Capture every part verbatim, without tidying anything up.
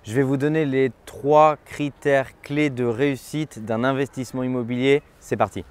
Je vais vous donner les trois critères clés de réussite d'un investissement immobilier. C'est parti!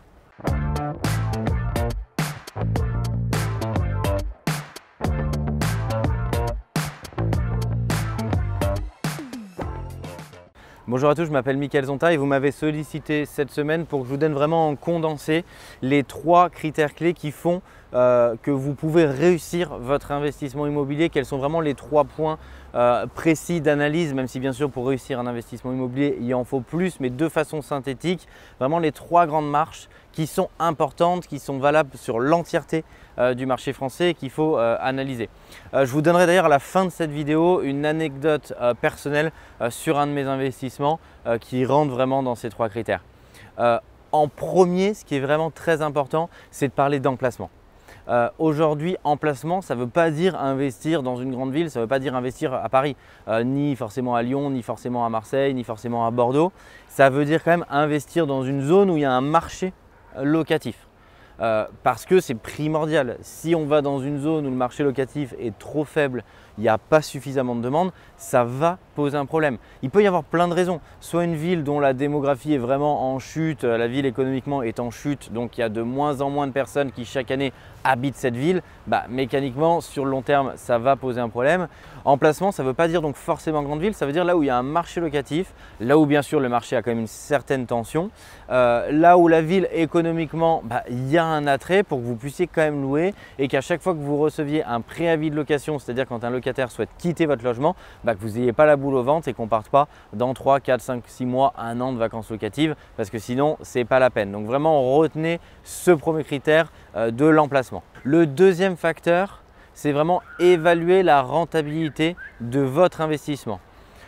Bonjour à tous, je m'appelle Mickaël Zonta et vous m'avez sollicité cette semaine pour que je vous donne vraiment en condensé les trois critères clés qui font euh, que vous pouvez réussir votre investissement immobilier. Quels sont vraiment les trois points euh, précis d'analyse, même si bien sûr pour réussir un investissement immobilier il en faut plus, mais de façon synthétique, vraiment les trois grandes marches qui sont importantes, qui sont valables sur l'entièreté euh, du marché français et qu'il faut euh, analyser. Euh, je vous donnerai d'ailleurs à la fin de cette vidéo une anecdote euh, personnelle euh, sur un de mes investissements euh, qui rentre vraiment dans ces trois critères. Euh, en premier, ce qui est vraiment très important, c'est de parler d'emplacement. Euh, Aujourd'hui, emplacement, ça ne veut pas dire investir dans une grande ville, ça ne veut pas dire investir à Paris, euh, ni forcément à Lyon, ni forcément à Marseille, ni forcément à Bordeaux. Ça veut dire quand même investir dans une zone où il y a un marché locatif. Euh, parce que c'est primordial. Si on va dans une zone où le marché locatif est trop faible, il n'y a pas suffisamment de demande, ça va poser un problème. Il peut y avoir plein de raisons. Soit une ville dont la démographie est vraiment en chute, la ville économiquement est en chute, donc il y a de moins en moins de personnes qui chaque année habitent cette ville. Bah, mécaniquement, sur le long terme, ça va poser un problème. Emplacement, ça ne veut pas dire donc forcément grande ville, ça veut dire là où il y a un marché locatif, là où bien sûr le marché a quand même une certaine tension, euh, là où la ville économiquement, bah, il y a un attrait pour que vous puissiez quand même louer et qu'à chaque fois que vous receviez un préavis de location, c'est-à-dire quand un locataire souhaite quitter votre logement, bah, que vous n'ayez pas la boule au ventre et qu'on ne parte pas dans trois, quatre, cinq, six mois, un an de vacances locatives parce que sinon ce n'est pas la peine. Donc vraiment retenez ce premier critère euh, de l'emplacement. Le deuxième facteur, c'est vraiment évaluer la rentabilité de votre investissement.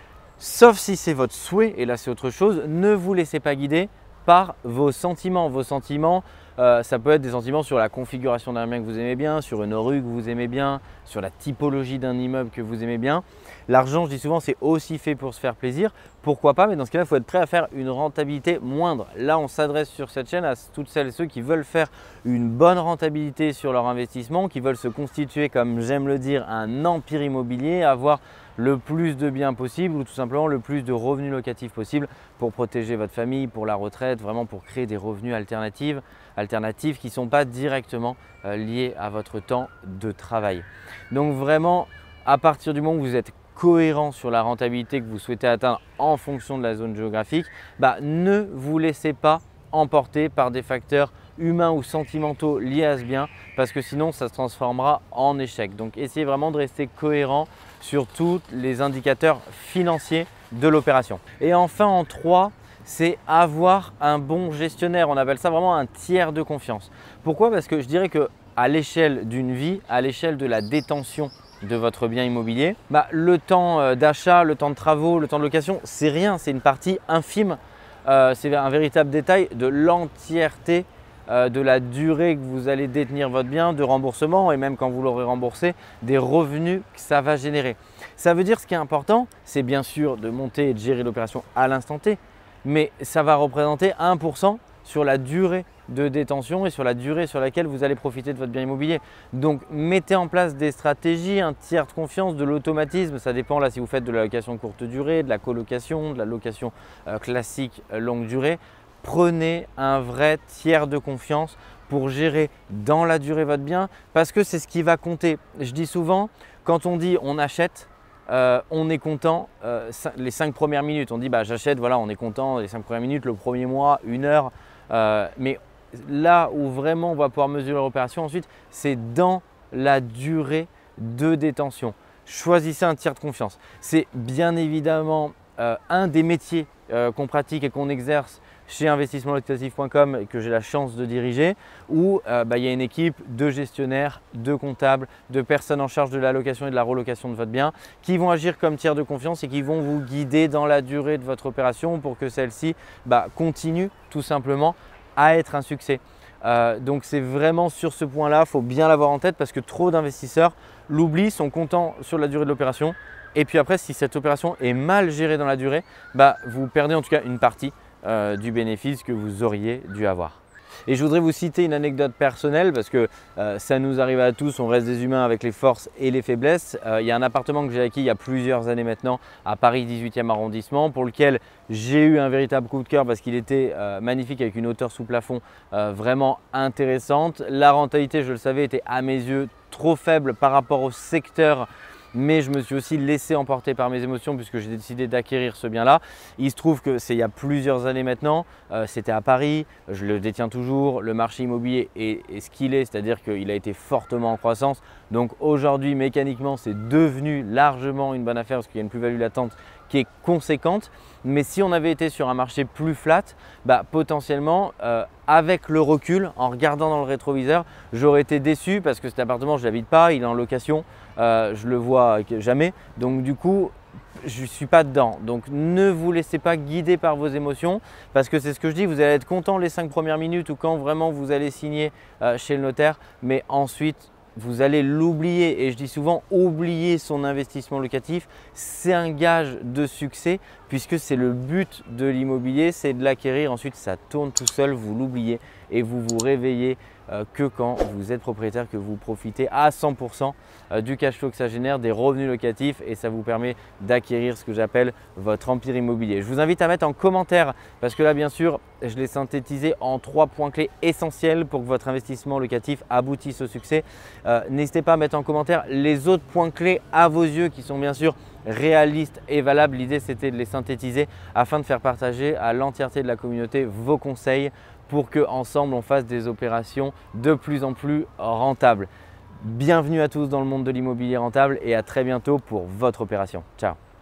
Sauf si c'est votre souhait, et là c'est autre chose, ne vous laissez pas guider par vos sentiments. Vos sentiments, euh, ça peut être des sentiments sur la configuration d'un bien que vous aimez bien, sur une rue que vous aimez bien, sur la typologie d'un immeuble que vous aimez bien. L'argent, je dis souvent, c'est aussi fait pour se faire plaisir. Pourquoi pas, mais dans ce cas-là, il faut être prêt à faire une rentabilité moindre. Là, on s'adresse sur cette chaîne à toutes celles et ceux qui veulent faire une bonne rentabilité sur leur investissement, qui veulent se constituer, comme j'aime le dire, un empire immobilier, avoir le plus de biens possible ou tout simplement le plus de revenus locatifs possible pour protéger votre famille, pour la retraite, vraiment pour créer des revenus alternatifs, alternatifs qui ne sont pas directement euh, liés à votre temps de travail. Donc vraiment, à partir du moment où vous êtes cohérent sur la rentabilité que vous souhaitez atteindre en fonction de la zone géographique, bah, ne vous laissez pas emporter par des facteurs humains ou sentimentaux liés à ce bien parce que sinon ça se transformera en échec. Donc essayez vraiment de rester cohérent sur tous les indicateurs financiers de l'opération. Et enfin en trois, c'est avoir un bon gestionnaire. On appelle ça vraiment un tiers de confiance. Pourquoi? Parce que je dirais qu'à l'échelle d'une vie, à l'échelle de la détention de votre bien immobilier, bah, le temps d'achat, le temps de travaux, le temps de location, c'est rien, c'est une partie infime. Euh, c'est un véritable détail de l'entièreté euh, de la durée que vous allez détenir votre bien, de remboursement et même quand vous l'aurez remboursé, des revenus que ça va générer. Ça veut dire ce qui est important, c'est bien sûr de monter et de gérer l'opération à l'instant T, mais ça va représenter un pour cent sur la durée de détention et sur la durée sur laquelle vous allez profiter de votre bien immobilier. Donc mettez en place des stratégies, un tiers de confiance, de l'automatisme, ça dépend là si vous faites de la location courte durée, de la colocation, de la location euh, classique euh, longue durée. Prenez un vrai tiers de confiance pour gérer dans la durée votre bien parce que c'est ce qui va compter. Je dis souvent, quand on dit on achète, Euh, on est content euh, les cinq premières minutes. On dit bah, j'achète, voilà, on est content les cinq premières minutes, le premier mois, une heure. Euh, mais là où vraiment on va pouvoir mesurer l'opération ensuite, c'est dans la durée de détention. Choisissez un tiers de confiance. C'est bien évidemment euh, un des métiers euh, qu'on pratique et qu'on exerce chez investissement locatif point com et que j'ai la chance de diriger, où euh, bah, il y a une équipe de gestionnaires, de comptables, de personnes en charge de la location et de la relocation de votre bien qui vont agir comme tiers de confiance et qui vont vous guider dans la durée de votre opération pour que celle-ci bah, continue tout simplement à être un succès. Euh, donc c'est vraiment sur ce point-là, il faut bien l'avoir en tête parce que trop d'investisseurs l'oublient, sont contents sur la durée de l'opération et puis après si cette opération est mal gérée dans la durée, bah, vous perdez en tout cas une partie Euh, du bénéfice que vous auriez dû avoir. Et je voudrais vous citer une anecdote personnelle parce que euh, ça nous arrive à tous, on reste des humains avec les forces et les faiblesses. Euh, il y a un appartement que j'ai acquis il y a plusieurs années maintenant à Paris dix-huitième arrondissement pour lequel j'ai eu un véritable coup de cœur parce qu'il était euh, magnifique avec une hauteur sous plafond euh, vraiment intéressante. La rentabilité, je le savais, était à mes yeux trop faible par rapport au secteur. Mais je me suis aussi laissé emporter par mes émotions puisque j'ai décidé d'acquérir ce bien-là. Il se trouve que c'est il y a plusieurs années maintenant, euh, c'était à Paris, je le détiens toujours, le marché immobilier est, est ce qu'il est, c'est-à-dire qu'il a été fortement en croissance. Donc aujourd'hui, mécaniquement, c'est devenu largement une bonne affaire parce qu'il y a une plus-value latente qui est conséquente. Mais si on avait été sur un marché plus flat, bah, potentiellement, euh, avec le recul, en regardant dans le rétroviseur, j'aurais été déçu parce que cet appartement, je ne l'habite pas, il est en location, euh, je le vois jamais. Donc du coup, je ne suis pas dedans. Donc ne vous laissez pas guider par vos émotions parce que c'est ce que je dis, vous allez être content les cinq premières minutes ou quand vraiment vous allez signer euh, chez le notaire, mais ensuite, vous allez l'oublier et je dis souvent oublier son investissement locatif, c'est un gage de succès puisque c'est le but de l'immobilier, c'est de l'acquérir, ensuite ça tourne tout seul, vous l'oubliez et vous vous réveillez euh, que quand vous êtes propriétaire, que vous profitez à cent pour cent euh, du cash flow que ça génère, des revenus locatifs et ça vous permet d'acquérir ce que j'appelle votre empire immobilier. Je vous invite à mettre en commentaire parce que là bien sûr je l'ai synthétisé en trois points clés essentiels pour que votre investissement locatif aboutisse au succès. Euh, N'hésitez pas à mettre en commentaire les autres points clés à vos yeux qui sont bien sûr réalistes et valables. L'idée c'était de les synthétiser afin de faire partager à l'entièreté de la communauté vos conseils pour qu'ensemble on fasse des opérations de plus en plus rentables. Bienvenue à tous dans le monde de l'immobilier rentable et à très bientôt pour votre opération. Ciao.